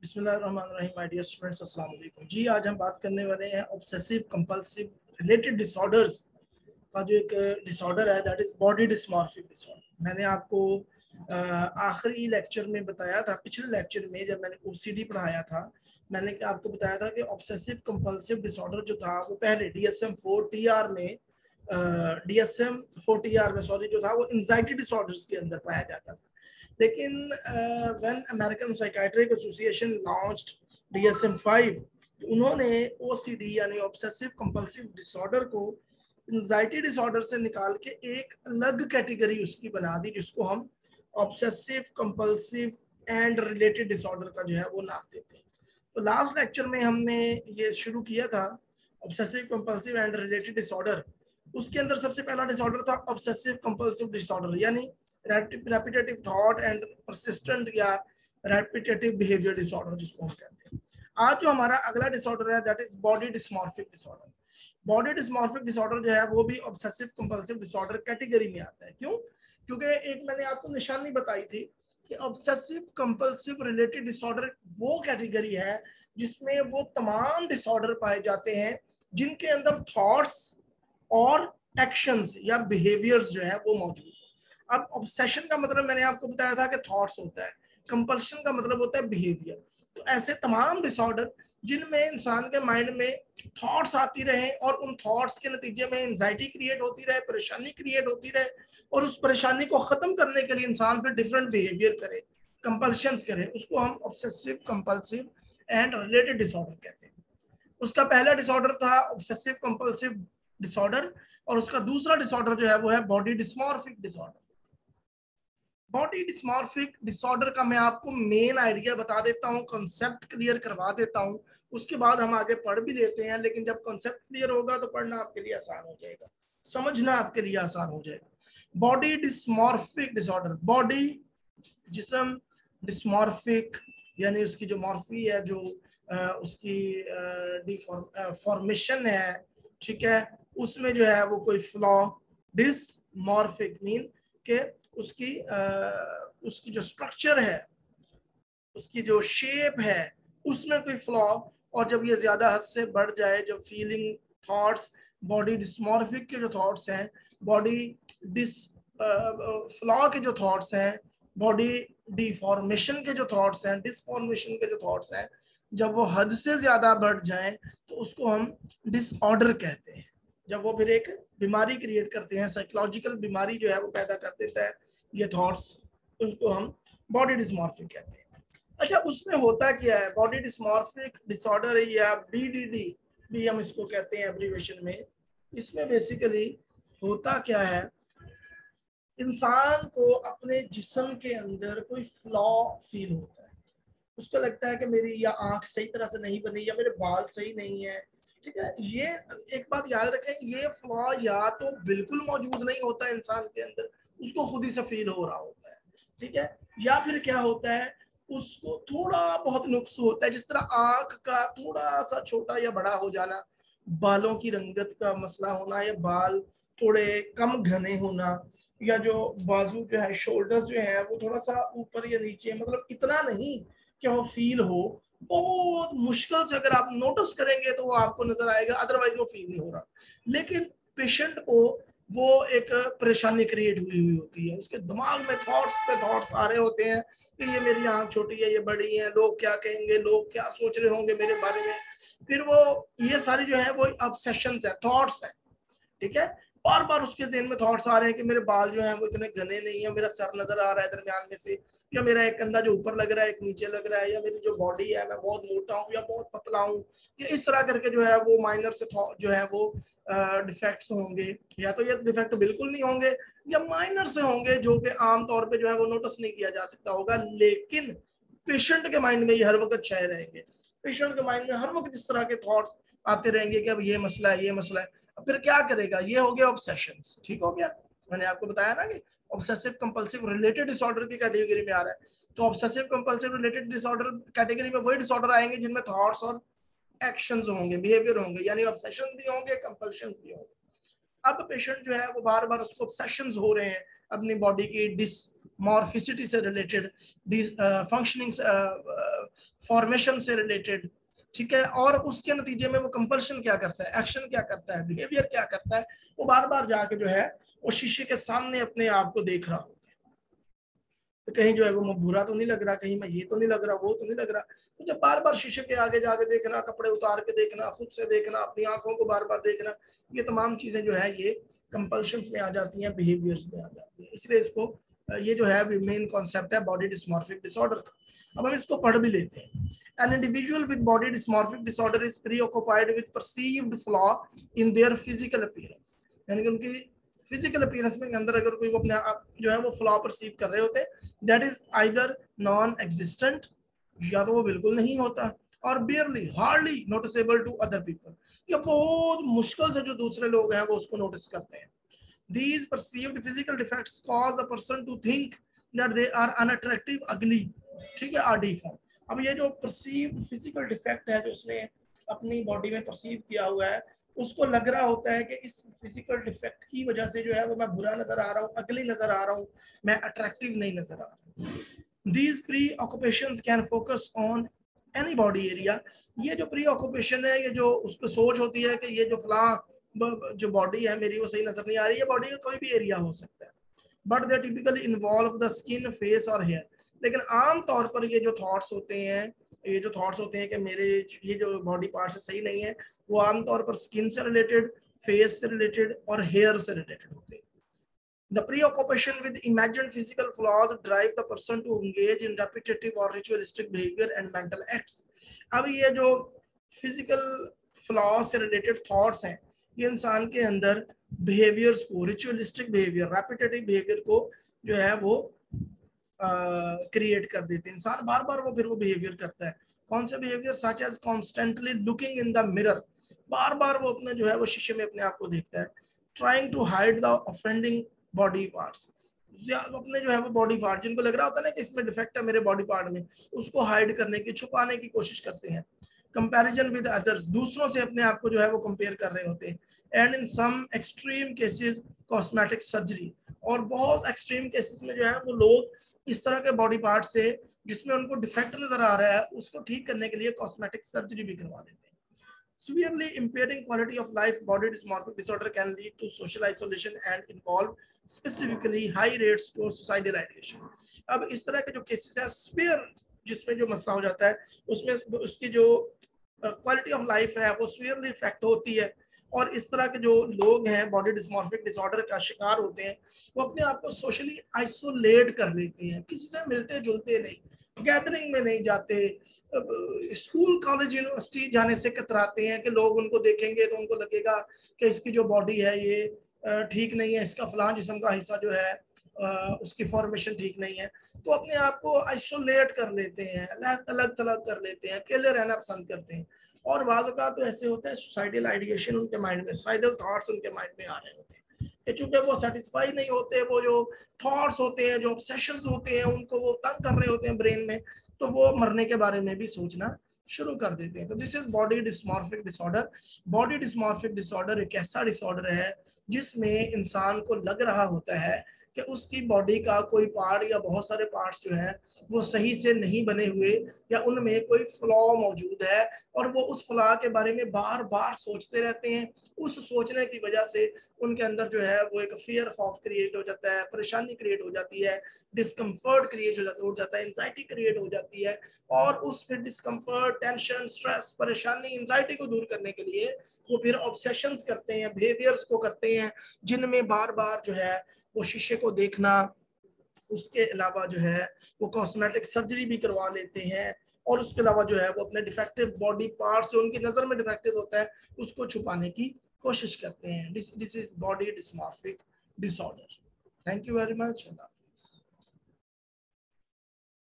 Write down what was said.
बिस्मिल्लाहिर्रहमानिर्रहीम my dear students, अस्सलाम वालेकुम जी। आज हम बात करने वाले हैं ऑब्सेसिव कंपल्सिव रिलेटेड डिसऑर्डर्स का जो एक डिसऑर्डर है, that is body dysmorphic disorder. मैंने आपको आखिरी लेक्चर में बताया था, पिछले लेक्चर में जब मैंने ओसीडी पढ़ाया था, मैंने आपको बताया था कि ऑब्सेसिव कंपल्सिव डिसऑर्डर जो था वो पहले DSM-4 TR में सॉरी जो था वो एंजाइटी डिसऑर्डर्स के अंदर पाया जाता था। लेकिन when American psychiatric association launched DSM-5, उन्होंने OCD यानी ऑब्सेसिव कंपल्सिव डिसऑर्डर को एंजाइटी डिसऑर्डर से निकाल के एक अलग कैटेगरी उसकी बना दी, जिसको हम obsessive compulsive and related disorder का जो है वो नाम देते हैं। तो लास्ट लेक्चर में हमने ये शुरू किया था obsessive compulsive and related disorder. उसके अंदर सबसे पहला डिसऑर्डर था ऑब्सेसिव कंपल्सिव डिसऑर्डर, यानी रेपिटेटिव थॉट एंड परसिस्टेंट या रेपिटेटिव बिहेवियर डिसऑर्डर जिसको हम कहते हैं। आज जो हमारा अगला डिसऑर्डर है that is body dysmorphic disorder. Body dysmorphic disorder जो है वो भी ऑब्सेसिव कंपल्सिव डिसऑर्डर कैटेगरी में आता है। क्यों? क्योंकि एक मैंने आपको निशानी बताई थी कि ऑब्सेसिव कंपल्सिव रिलेटेड डिसऑर्डर वो कैटेगरी है जिसमें वो तमाम डिसऑर्डर पाए जाते हैं जिनके अंदर थॉट्स और एक्शंस या बिहेवियर्स जो है वो मौजूद है। अब ऑब्सेशन का मतलब मैंने आपको बताया था कि थॉट्स होता है, कंपल्शन का मतलब होता है बिहेवियर। तो ऐसे तमाम डिसऑर्डर जिनमें इंसान के माइंड में थॉट्स आती रहे और उन थॉट्स के नतीजे में एंजाइटी क्रिएट होती रहे, परेशानी क्रिएट होती रहे, और उस परेशानी को खत्म करने के लिए इंसान फिर डिफरेंट बिहेवियर करे, कंपल्शंस करे, उसको हम obsessive compulsive and related disorder कहते हैं। उसका पहला डिसऑर्डर था ऑब्सेसिव कंपल्सिव डिसऑर्डर, और उसका दूसरा डिसऑर्डर जो है वो है body dysmorphic disorder. Body dysmorphic disorder का मैं आपको मेन आइडिया बता देता हूँ, कॉन्सेप्ट क्लियर करवा देता हूँ, उसके बाद हम आगे पढ़ भी लेते हैं। लेकिन जब कॉन्सेप्ट क्लियर होगा तो पढ़ना आपके लिए आसान हो जाएगा, समझना आपके लिए आसान हो जाएगा। बॉडी डिस्मॉर्फिक डिसऑर्डर, बॉडी जिस्म, डिस्मॉर्फिक यानी उसकी जो मॉर्फी है, जो उसकी फॉर्मेशन है, ठीक है, उसमें जो है वो कोई फ्लॉ, डिसमॉर्फिक मीन के उसकी जो स्ट्रक्चर है, उसकी जो शेप है, उसमें कोई फ्लॉ, और जब ये ज्यादा हद से बढ़ जाए, जो फीलिंग थॉट्स, बॉडी डिस्मॉर्फिक के जो थॉट्स हैं, बॉडी फ्लॉ के जो थॉट्स हैं, बॉडी डिफॉर्मेशन के जो थॉट्स हैं, डिसफॉर्मेशन के जो थॉट्स हैं, जब वो हद से ज्यादा बढ़ जाए तो उसको हम डिसऑर्डर कहते हैं। जब वो फिर एक बीमारी क्रिएट करते हैं, साइकोलॉजिकल बीमारी जो है वो पैदा कर देता है ये थॉट्स, उसको हम बॉडी डिस्मॉर्फिक कहते हैं। अच्छा, उसमें होता क्या है? बॉडी डिस्मॉर्फिक डिसऑर्डर या BDD भी हम इसको कहते हैं एब्रीविएशन में। इसमें बेसिकली होता क्या है, इंसान को अपने जिस्म के अंदर कोई फ्लॉ फील होता है। उसको लगता है कि मेरी या आंख सही तरह से नहीं बनी, या मेरे बाल सही नहीं है, ठीक है। ये एक बात याद रखें, ये फ्लॉ या तो बिल्कुल मौजूद नहीं होता इंसान के अंदर, उसको खुद ही से फील हो रहा होता है, ठीक है, या फिर क्या होता है, उसको थोड़ा बहुत नुक्स होता है, जिस तरह आंख का थोड़ा सा छोटा या बड़ा हो जाना, बालों की रंगत का मसला होना, या बाल थोड़े कम घने होना, या जो बाजू जो है, शोल्डर्स जो है वो थोड़ा सा ऊपर या नीचे, मतलब इतना नहीं कि वो फील हो। बहुत मुश्किल से अगर आप नोटिस करेंगे तो वो आपको नजर आएगा, अदरवाइज वो फील नहीं हो रहा। लेकिन पेशेंट को वो एक परेशानी क्रिएट हुई होती है, उसके दिमाग में थॉट्स पे थॉट्स आ रहे होते हैं कि ये मेरी आंख छोटी है, ये बड़ी है, लोग क्या कहेंगे, लोग क्या सोच रहे होंगे मेरे बारे में। फिर वो ये सारी जो है वो ऑब्सेशंस है, थॉट्स है, ठीक है। बार बार उसके ज़हन में थॉट्स आ रहे हैं कि मेरे बाल जो हैं वो इतने घने नहीं है, मेरा सर नजर आ रहा है दरमियान में से, या मेरा एक कंधा जो ऊपर लग रहा है एक नीचे लग रहा है, या मेरी जो बॉडी है मैं बहुत मोटा हूँ या बहुत पतला हूँ, या इस तरह करके जो है वो माइनर से जो है वो डिफेक्ट्स होंगे, या तो ये डिफेक्ट बिल्कुल नहीं होंगे या माइनर से होंगे जो कि आमतौर पर जो है वो नोटिस नहीं किया जा सकता होगा। लेकिन पेशेंट के माइंड में ये हर वक्त छाए रहेंगे, पेशेंट के माइंड में हर वक्त इस तरह के थॉट्स आते रहेंगे कि अब ये मसला है, ये मसला है। फिर क्या करेगा? ये हो गया ऑब्सेशंस, ठीक हो गया। मैंने आपको बताया ना कि ऑब्सेसिव कंपल्सिव रिलेटेड डिसऑर्डर की कैटेगरी में आ रहा है। तो obsessive compulsive related disorder category में वही डिसऑर्डर आएंगे जिनमें थॉट्स और एक्शंस होंगे, बिहेवियर होंगे, यानी ऑब्सेशंस भी होंगे, कंपल्शंस भी होंगे। अब पेशेंट जो है वो बार बार उसको ऑब्सेशंस हो रहे हैं अपनी बॉडी की डिसमॉर्फिसिटी से रिलेटेड, फंक्शनिंग फॉर्मेशन से रिलेटेड, ठीक है, और उसके नतीजे में वो कंपल्शन क्या करता है, एक्शन क्या करता है, बिहेवियर क्या करता है, वो बार बार जाके जो है वो शीशे के सामने अपने आप को देख रहा होता है, तो कहीं जो है वो बुरा तो नहीं लग रहा, कहीं मैं ये तो नहीं लग रहा, वो तो नहीं लग रहा। तो जब बार बार शीशे के आगे जाके देखना, कपड़े उतार के देखना, खुद से देखना, अपनी आंखों को बार बार देखना, ये तमाम चीजें जो है ये कंपल्शंस में आ जाती हैं, बिहेवियर्स में आ जाती हैं। इसलिए इसको ये जो है मेन कॉन्सेप्ट है बॉडी डिस्मॉर्फिक डिसऑर्डर का। अब हम इसको पढ़ भी लेते हैं। An individual with body dysmorphic disorder is preoccupied with perceived flaw in their physical appearance, यानी कि उनकी फिजिकल अपीयरेंस में अंदर अगर कोई वो अपने आप जो है वो फ्लॉ परसीव कर रहे होते हैं, that is either non existent, या तो वो बिल्कुल नहीं होता, और barely hardly noticeable to other people, या बहुत मुश्किल से जो दूसरे लोग हैं वो उसको नोटिस करते हैं। These perceived physical defects cause the person to think that they are unattractive, ugly, ठीक है, or deformed। अब ये जो परसीव्ड फिजिकल डिफेक्ट है जो उसने अपनी बॉडी में परसीव किया हुआ है, उसको लग रहा होता है कि इस फिजिकल डिफेक्ट की वजह से जो है वो मैं बुरा नजर आ रहा हूँ, अगली नजर आ रहा हूँ, मैं अट्रैक्टिव नहीं नजर आ रहा हूँ। These preoccupations can focus on any body area। ये जो प्रीऑक्यूपेशन है, ये जो उसको सोच होती है कि ये जो फला जो बॉडी है मेरी वो सही नजर नहीं आ रही है, बॉडी का कोई भी एरिया हो सकता है, but they typically involve the skin, face और हेयर। लेकिन आम तौर पर ये जो थॉट्स होते हैं, ये जो थॉट्स होते हैं कि मेरे ये जो बॉडी पार्ट सही नहीं है, वो आमतौर पर स्किन से रिलेटेड, फेस से रिलेटेड और हेयर से रिलेटेड होते हैं। The preoccupation with imagined physical flaws drive the person to engage in repetitive or ritualistic behavior and mental acts। अब ये जो physical flaws से related thoughts हैं, ये इंसान के अंदर behaviors को, ritualistic behavior, repetitive behavior को जो है वो क्रिएट कर देते हैं। इंसान बार बार वो फिर वो बिहेवियर करता है। कौन से behaviour? Such as constantly looking in the mirror, बार बार वो अपने जो है वो शीशे में अपने आप को देखता है। Trying to hide the offending body parts, अपने जो है वो बॉडी पार्ट जिनको लग रहा होता है ना कि इसमें डिफेक्ट है मेरे बॉडी पार्ट में, उसको हाइड करने की, छुपाने की कोशिश करते हैं। कंपैरिजन विद अदर्स, दूसरों से अपने आप को जो है वो कंपेयर कर रहे होते हैं। And in some extreme cases cosmetic surgery, और बहुत एक्सट्रीम केसेस में जो है वो लोग इस तरह के बॉडी पार्ट से जिसमें उनको डिफेक्ट नजर आ रहा है उसको ठीक करने के लिए कॉस्मेटिक सर्जरी भी करवा देते हैं। Severely impairing quality of life, body dysmorphic disorder can lead to social isolation and involve specifically high rates to suicidal ideation। अब इस तरह के जो केसेस हैं severe, जिसमें जो मसला हो जाता है उसमें उसकी जो क्वालिटी ऑफ लाइफ है वो severely इफेक्ट होती है, और इस तरह के जो लोग हैं बॉडी डिस्मॉर्फिक डिसऑर्डर का शिकार होते हैं वो अपने आप को सोशली आइसोलेट कर लेते हैं, किसी से मिलते जुलते नहीं, गैदरिंग में नहीं जाते, स्कूल कॉलेज यूनिवर्सिटी जाने से कतराते हैं कि लोग उनको देखेंगे तो उनको लगेगा कि इसकी जो बॉडी है ये ठीक नहीं है, इसका फलां जिस्म का हिस्सा जो है उसकी फॉर्मेशन ठीक नहीं है, तो अपने आप को आइसोलेट कर लेते हैं, अलग थलग कर लेते हैं, अकेले रहना पसंद करते हैं। और बाज़ औक़ात तो ऐसे होता है सुसाइडल आइडिएशन उनके माइंड में, सुसाइडल थॉट्स उनके माइंड में आ रहे होते हैं कि चूंकि वो सेटिस्फाई नहीं होते, वो जो थॉट्स होते हैं, जो ऑब्सेशंस होते हैं, उनको वो तंग कर रहे होते हैं ब्रेन में, तो वो मरने के बारे में भी सोचना शुरू कर देते हैं। तो this is body dysmorphic disorder. Body dysmorphic disorder एक ऐसा डिसऑर्डर है जिसमें इंसान को लग रहा होता है कि उसकी बॉडी का कोई पार्ट या बहुत सारे पार्ट्स जो हैं वो सही से नहीं बने हुए, या उनमें कोई फ्लॉ मौजूद है, और वो उस फ्लॉ के बारे में बार बार सोचते रहते हैं। उस सोचने की वजह से उनके अंदर जो है वो एक फियर, खौफ क्रिएट हो जाता है, परेशानी क्रिएट हो जाती है, डिस्कम्फर्ट क्रिएट हो जाता है, एंजाइटी क्रिएट हो जाती है, और उस फिर डिस्कम्फर्ट, टेंशन, स्ट्रेस, परेशानी, एंजाइटी को दूर करने के लिए वो फिर ऑब्सेशंस करते हैं, बिहेवियर्स को करते हैं, जिनमें बार बार जो है वो शीशे को देखना, उसके अलावा जो है वो कॉस्मेटिक सर्जरी भी करवा लेते हैं, और उसके अलावा जो है वो अपने डिफेक्टिव बॉडी पार्ट्स जो उनकी नजर में डिफेक्टिव होता है उसको छुपाने की कोशिश करते हैं। This is body dysmorphic disorder. Thank you very much.